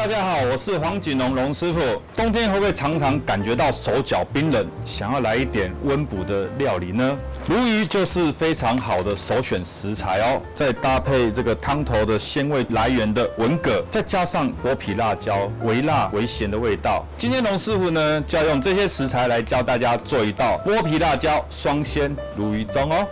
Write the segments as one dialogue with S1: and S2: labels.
S1: 大家好，我是黄锦龙龙师傅。冬天会不会常常感觉到手脚冰冷，想要来一点温补的料理呢？鲈鱼就是非常好的首选食材哦。再搭配这个汤头的鲜味来源的文蛤，再加上剥皮辣椒，微辣微咸的味道。今天龙师傅呢，就要用这些食材来教大家做一道剥皮辣椒双鲜鲈鱼盅哦。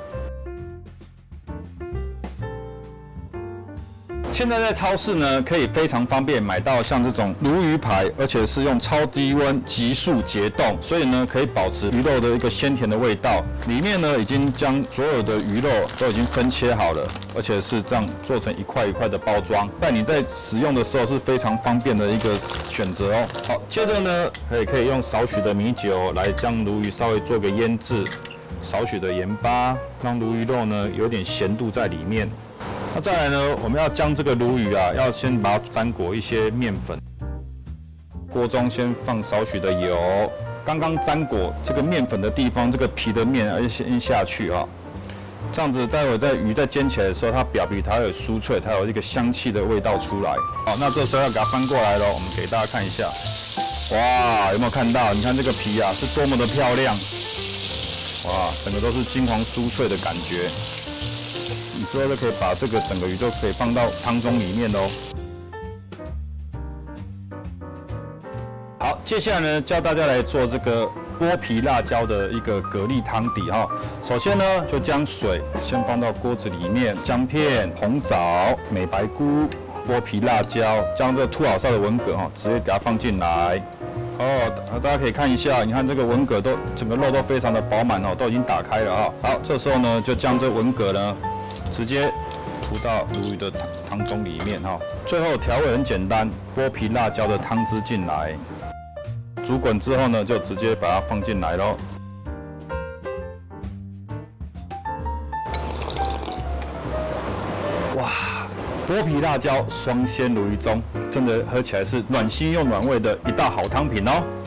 S1: 现在在超市呢，可以非常方便买到像这种鲈鱼排，而且是用超低温急速解冻，所以呢可以保持鱼肉的一个鲜甜的味道。里面呢已经将所有的鱼肉都已经分切好了，而且是这样做成一块一块的包装，但你在使用的时候是非常方便的一个选择哦。好，接着呢可以用少许的米酒来将鲈鱼稍微做个腌制，少许的盐巴，让鲈鱼肉呢有点咸度在里面。 那再来呢，我们要将这个鲈鱼啊，要先把它沾裹一些面粉。锅中先放少许的油，刚刚沾裹这个面粉的地方，这个皮的面要先下去啊。这样子，待会在鱼在煎起来的时候，它表皮它会有酥脆，它有一个香气的味道出来。好，那这时候要给它翻过来了，我们给大家看一下。哇，有没有看到？你看这个皮啊，是多么的漂亮！哇，整个都是金黄酥脆的感觉。 你之后就可以把这个整个鱼都可以放到汤中里面喽。好，接下来呢，教大家来做这个剥皮辣椒的一个蛤蜊汤底哈。首先呢，就将水先放到锅子里面，姜片、红枣、美白菇、剥皮辣椒，将这秃好烧的文蛤哈，直接给它放进来。哦，大家可以看一下，你看这个文蛤都整个肉都非常的饱满哦，都已经打开了哈。好，这时候呢，就将这文蛤呢。 直接涂到鲈鱼的汤中里面哈。最后调味很简单，剥皮辣椒的汤汁进来，煮滚之后呢，就直接把它放进来咯。哇，剥皮辣椒双鲜鲈鱼盅，真的喝起来是暖心又暖胃的一道好汤品哦。